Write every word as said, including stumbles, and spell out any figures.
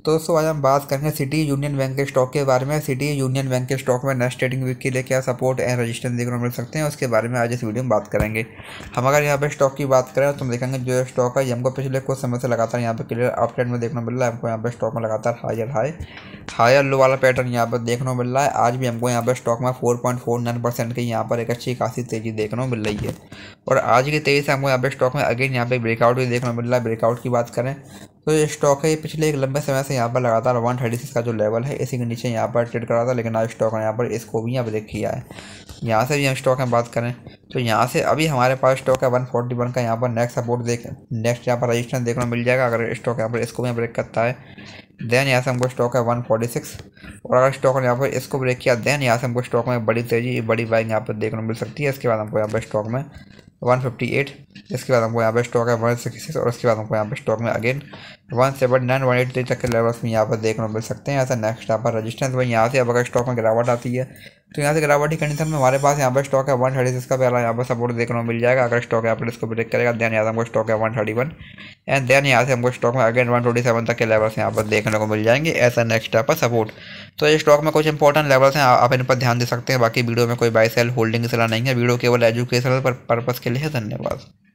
तो दोस्तों आज हम बात करेंगे सिटी यूनियन बैंक के स्टॉक के बारे में। सिटी यूनियन बैंक के स्टॉक में नेक्स्ट ट्रेडिंग वीक के लिए क्या सपोर्ट एंड रेजिस्टेंस देखने को मिल सकते हैं, उसके बारे में आज इस वीडियो में बात करेंगे। हम अगर यहाँ पे स्टॉक की बात करें तो हम देखेंगे जो स्टॉक है हमको पिछले कुछ समय से लगातार यहाँ पे क्लियर अप ट्रेंड में देखने मिल रहा है। हमको यहाँ पे स्टॉक में लगातार हायर हाई हायर लो वाला पैटर्न यहाँ पर देखने को मिल रहा है। आज भी हमको यहाँ पर स्टॉक में four point four nine percent की यहाँ पर एक अच्छी खासी तेजी देखने को मिल रही है। और आज की तेजी से हमको यहाँ पे स्टॉक में अगेन यहाँ पे ब्रेकआउट भी देखने को मिल रहा है। ब्रेकआउट की बात करें तो ये स्टॉक है, ये पिछले एक लंबे समय से यहाँ पर लगातार वन थर्टी सिक्स का जो लेवल है इसी के नीचे यहाँ पर ट्रेड कर रहा था, लेकिन आज स्टॉक ने यहाँ पर इसको भी यहाँ ब्रेक किया है। यहाँ से भी हम स्टॉक में बात करें तो यहाँ से अभी हमारे पास स्टॉक है वन फोर्टी वन का यहाँ पर नेक्स्ट सपोर्ट देख नेक्स्ट यहाँ पर रजिस्टेंस देखने को मिल जाएगा। अगर स्टॉक यहाँ पर इसको भी ब्रेक करता है देन यहाँ से हमको स्टॉक है वन फोर्टी सिक्स, और अगर स्टॉक ने यहाँ पर इसको ब्रेक किया देन यहाँ से हमको स्टॉक में बड़ी तेजी बड़ी बाइंग यहाँ पर देखने को मिल सकती है। इसके बाद हमको यहाँ पर स्टॉक में वन फिफ्टी एट, इसके बाद हमको यहाँ पे स्टॉक है वन सिक्सटी सिक्स, और उसके बाद हमको यहाँ पे स्टॉक में again one seventy nine one eighty तक के लेवल्स में यहाँ पर देखने को मिल सकते हैं। ऐसा नेक्स्ट यहाँ पर रजिस्टेंस वही यहाँ से अब अगर स्टॉक में गिरावट आती है तो यहाँ से गिरावट की कंडीशन में हमारे पास यहाँ पर स्टॉक है वन थर्टी सिक्स का पहला यहाँ पर सपोर्ट देखने को मिल जाएगा। अगर स्टॉक यहाँ पर इसको ब्रेक करेगा देन यहाँ से हमको स्टॉक है one thirty one and then यहाँ से हमको स्टॉक में अगेन वन ट्वेंटी सेवन तक के लेवल्स यहाँ पर देखने को मिल जाएंगे। ऐसा नेक्स्ट यहाँ पर सपोर्ट। तो ये स्टॉक में कुछ इंपॉर्टेंट लेवल्स हैं, आप इन पर ध्यान दे सकते हैं। बाकी वीडियो में कोई बाय सेल होल्डिंग की सलाह नहीं है, वीडियो केवल एजुकेशनल पर्पज़ के लिए है। धन्यवाद।